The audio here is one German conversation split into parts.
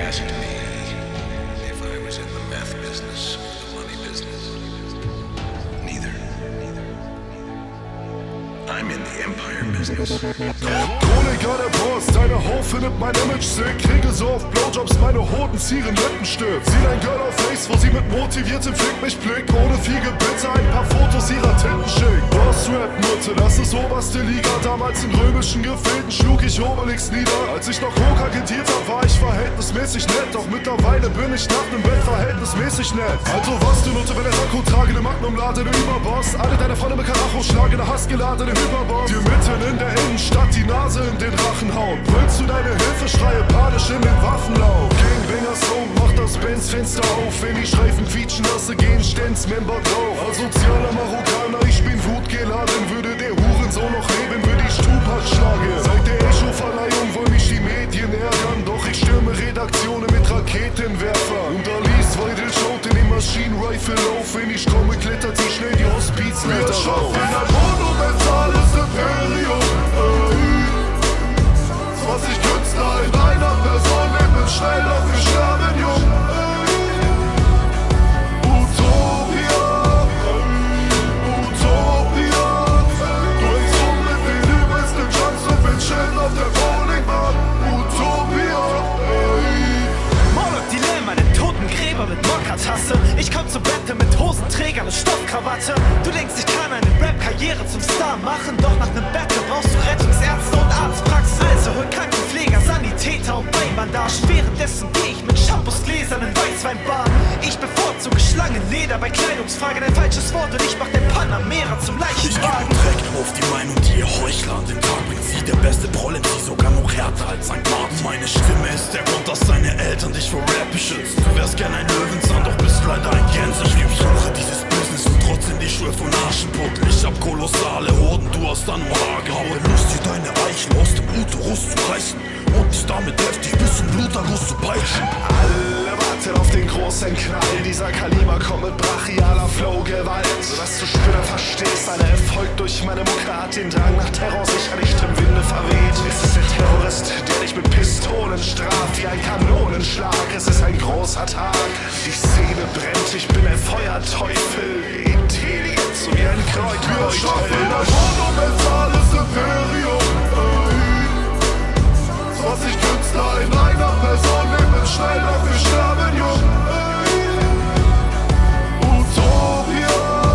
asked me if I was in the meth business or the money business. Neither. I'm in the empire business. Kollege der Boss, deine Ho findet mein Image sick. Kriege so oft Blowjobs, meine Hoden zieren Lippenstift. Sieh dein Girl auf Face, wo sie mit motiviertem Fick mich blickt. Ohne Fiege bitte ein paar Fotos ihrer Titten schickt. Boss-Rap-Mutte, das ist oberste Liga. Damals in römischen Gefilden schlug ich Obelix nieder. Als ich noch Hoka agitiert hab, war ich verhältnismäßig nett. Doch mittlerweile bin ich nach dem Bett verhältnismäßig nett. Also was du Nutte, wenn der Sakko tragende Magnum-ladene Überboss. Alle deine Freunde mit Karacho schlagende, hassgeladene Hyperboss. Dir mitten in der Innenstadt die Nase in den Rachen haut. Brüllst du deine Hilfeschreie panisch in den Waffenlauf. Gangbanger Song, mach das Benz-Fenster auf. Wenn die Streifen quietschen lasse, gehen Stenz Member drauf. Asozialer Marokkaner, ich bin wutgeladen. Würde der Hurensohn noch leben, würde ich Tupac schlagen. Seit der Echo-Verleihung wollen mich die Medien ärgern. Doch ich stürme Redaktionen mit Raketenwerfer. Und Alice Weidel schaut in den Maschinenrifle auf. Wenn ich komme, klettert sie schnell die Hospizleiter rauf. Ein monumentales Imperium. Was ich Künstler in einer Person nehme, schnell auf wir sterben, jung. Utopia, Utopia. Du hängst rum mit den übelsten Junks und bin chillen auf der Bowlingbahn. Utopia, Moloch Dilemma, den toten Gräber mit Mokka-Tasse. Ich komm zum Bette mit Hosenträgern und Stoffkrawatte. Du denkst, ich kann eine Rap-Karriere zum Star machen. Doch nach nem Battle brauchst du Rettungsärzte und Arztpraxen. Also hol Krankenpfleger, Sanitäter und Beinbandagen. Währenddessen geh ich mit Shampoos, Gläsern in Weißweinbaren. Ich bevorzuge Schlangenleder bei Kleidungsfragen. Ein falsches Wort und ich mach den Panamera zum Leichenwagen. Ich geb Dreck auf die Meinung, die ihr Heuchler an den Tag bringt. Sie der beste Prollen, sie sogar noch härter als St. Martin. Meine Stimme ist der Grund, dass deine Eltern dich vor Rap beschützen. Du wärst gern ein Löwenzahn, doch bist leider ein Gänseschlimm. Ich suche dieses Business und trotzdem die Schuhe von Aschenputtel. Ich hab kolossale Horden, du hast dann nur Haargehauen. Lust dir deine Eichen aus dem Uterus zu reißen und dich damit heftig bis zum Bluterguss zu peitschen. alle warten auf den großen Knall. Dieser Kaliber kommt mit brachialer Flow-Gewalt, sodass du spüren verstehst. Ein Erfolg durch meine Mucke hat den Drang nach Terror sicher nicht im Winde verweht. Es ist der Terrorist, der dich mit Pistolen straft wie ein Kanonenschlag. Es ist ein großer Tag, die Szene brennt. Ich bin ein Feuerteufel, intelligent so wie ein Kräuter. Wir schaffen ein monumentales Imperium. Was ich Künstler in einer Person nehme, schnell auf wir sterben, jung. Utopia,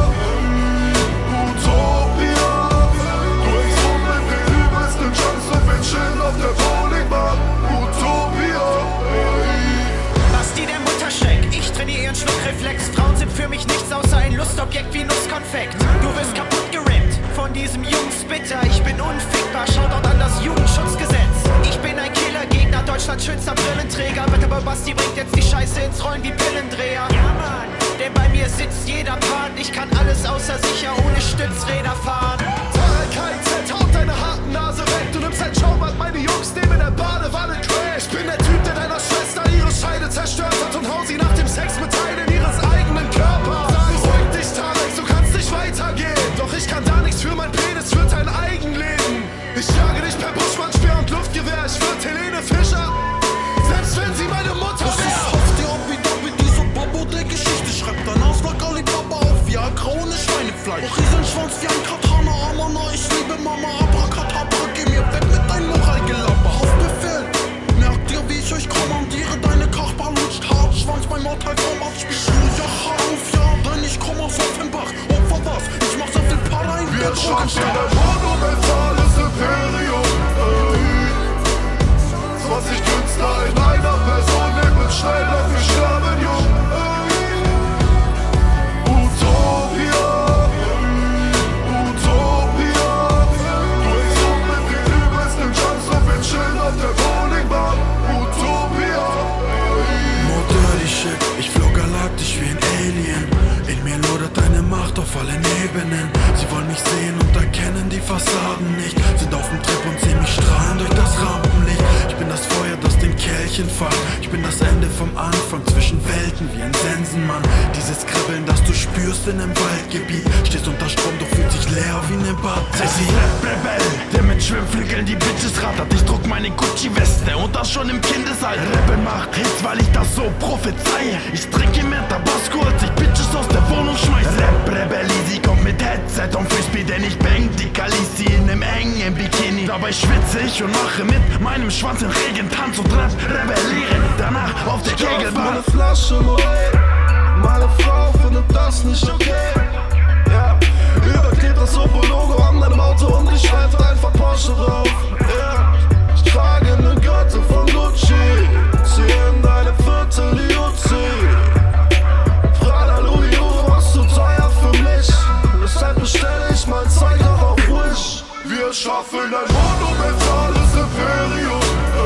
Utopia. Du hängst rum mit den übelsten Junks und bin chillen auf der Bowlingbahn. Utopia, Basti der Mutterscheck, ich trainiere ihren Schluckreflex. Frauen sind für mich nichts außer ein Lustobjekt wie Nusskonfekt. Du wirst kaputt gerappt von diesem jungen Spitter. Ich bin unfickbar, schau dort an das Jugendschutzgesetz. Ich bin ein Killergegner, Deutschlands schönster Brillenträger. Bitte bei Basti bringt jetzt die Scheiße ins Rollen wie Pillendreher. Ja Mann, denn bei mir sitzt jeder Part. Ich kann alles außer sicher ohne Stützräder fahren. Tarek KZ, haut deine harten Nase weg. Du nimmst ein Schaubad, meine Jungs nehmen in der Badewanne Crash. Ich bin der Typ, der deiner Schwester ihre Scheide zerstört hat und hau sie nach dem Sex mit Teilen ihres eigenen Körpers. Beruhig dich, Tarek, du kannst nicht weitergehen. Doch ich kann da nichts für mein Penis, für dein Eigenleben. Ich jage dich per Buschmannspeer und Luftgewehr. Ich würd Helene Fischer, selbst wenn sie meine Mutter Das wär. ist auf der Obi-Dobi, diese Bobo der Geschichte. Schreibt dein Ausschlag Alibaba auf, wie Agra ohne Schweinefleisch. Auch Riesenschwanz wie ein Katana, Amana. Ich liebe Mama, Abracadabra. Geh mir weg mit deinem Moralgelaber. Auf Befehl, merkt ihr, wie ich euch kommandiere? Deine Kachbar lutscht hart, Schwanz beim Mortal Kombat. Spiel ja auf, ja, denn ich komm aus Offenbach. Opfer was, ich mach so viel Para in der Wir schaffen Drogenstadt. ein monumentales Imperium. Was ich Künstler in einer Person nehme, schnell auf wir sterben, jung. Utopia, Utopia. Du hängst rum mit den übelsten Junks und bin chillen auf der Bowlingbahn. Utopia. More dirty shit, ich flow galaktisch wie ein Alien. In mir lodert eine Macht auf allen Ebenen. Sie wollen mich sehen und erkennen die Fassaden nicht. Sind auf dem Trip und sehen mich strahlen durch das Rampenlicht. Ich bin das Feuer, das den Kelch entfacht. Ich bin das Ende vom Anfang zwischen Welten wie ein Sensenmann. Dieses Kribbeln, das du spürst in einem Waldgebiet. Stehst unter Strom, doch fühlt sich leer wie eine Batterie. Es ist Rap-Rebell, der mit Schwimmflügeln, die Bitches rattert. Ich druck meine Gucci-Weste und das schon im Kindesalter. Rappen macht Hits, weil ich das so prophezeie. Ich trinke mehr Tabasco, als ich Bitches aus der Wohnung schmeiße. Rap-Rebelli, sie kommt mit Headset und Frisbee, denn ich bang die Khaleesi in nem engen Bikini. Dabei schwitze ich und mache mit meinem Schwanz in Regen Tanz und Rap rebellieren. Danach auf der Kegelbahn. Meine Flasche meine Frau findet das nicht okay. Ja, überklebt das Opel-Logo an deinem Auto und ich schreibe einfach Porsche drauf. Ja, ich trage ne Gürtel von Gucci, ziehe in deine Viertel Liuzzi. Prada, Louis, was zu teuer für mich. Deshalb bestelle ich mein Zeug auch auf Wish. Wir schaffen ein monumentales Imperium.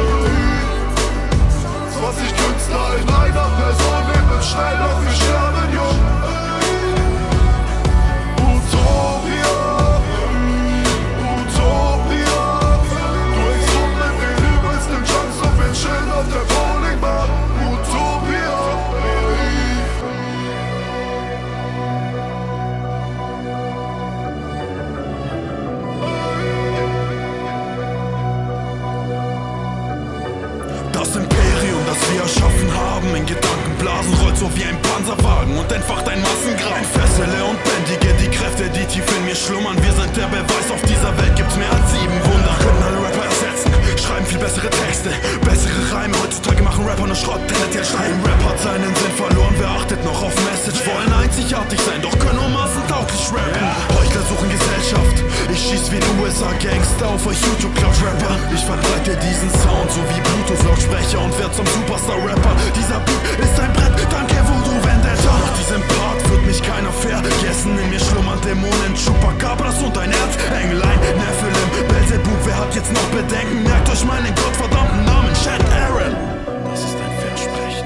20 Künstler in einer Person, leben schnell noch, wir sterben jung. Utopia, Utopia. Du hängst rum mit den übelsten Junks und wir chillen auf der Bowlingbahn. Utopia. Das Imperium, das wir erschaffen haben, in Gedankenblasen rollt so wie ein Panzerwagen und entfacht ein Massengrab. Fessele und bändige die Kräfte, die tief in mir schlummern. Wir sind der Beweis, auf dieser Welt gibt's mehr als 7 Wunder. Können alle Rapper ersetzen, schreiben viel bessere Texte, bessere Reime. Heutzutage machen Rapper nur Schrott, tendenziell schreien. Rap hat seinen Sinn verloren, wer achtet noch auf Message? Wollen einzigartig sein, doch können nur massentauglich rappen. Heuchler suchen Gesellschaft, ich schieß wie ein USA-Gangster auf euch YouTube-Cloud-Rapper. Ich verbreite diesen Sound so wie Bluetooth-Lautsprecher und werd zum Superstar-Rapper. Dieser Beat ist ein Brett, danke Voodoo Vendetta. Nach diesem Part wird mich keiner vergessen. In mir schlummern Dämonen, Chupacabras und ein Erzenglein. Nephilim, Belzebub, wer hat jetzt noch Bedenken? Merkt euch meinen gottverdammten Namen, Chad Aaron. Das ist ein Versprechen.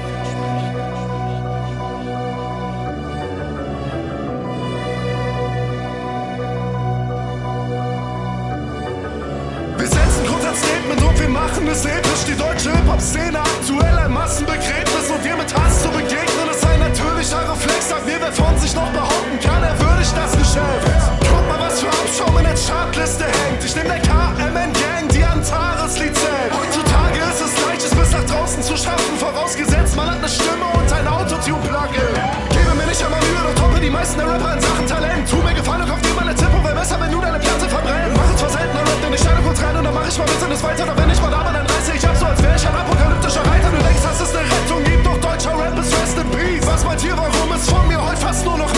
Wir setzen kurz ein Statement und wir machen es episch. Die deutsche Hip-Hop-Szene aktuell ein Massenbegräbnis und dir mit Hass zu begegnen ist ein natürlicher Reflex. Sag mir, wer von sich noch behaupten kann, er würdigt das Geschäft. Guck mal, was für Abschaum in der Chartliste hängt. Ich nehm der KMN-Gang, die Antares-Lizenz. Heutzutage ist es leicht, es bis nach draußen zu schaffen. Vorausgesetzt, man hat eine Stimme und ein Autotune-Plugin. Gebe mir nicht einmal Mühe, doch toppe die meisten der Rapper in Sachen Talent. Tu mir Gefallen und kauf dir meine Tippo, wäre besser, wenn du deine Platte verbrennst. Mach zwar seltener Rap, denn ich schneide kurz rein und dann mach ich mal Business weiter. Doch wenn ich mal da bin, dann reiße ich ab, so als wär ich ein apokalyptischer Reiter. Du denkst, das ist eine Rettung, gibt doch deutscher Rap ist Rest in Peace. Was meint ihr, warum ist von mir heute fast nur noch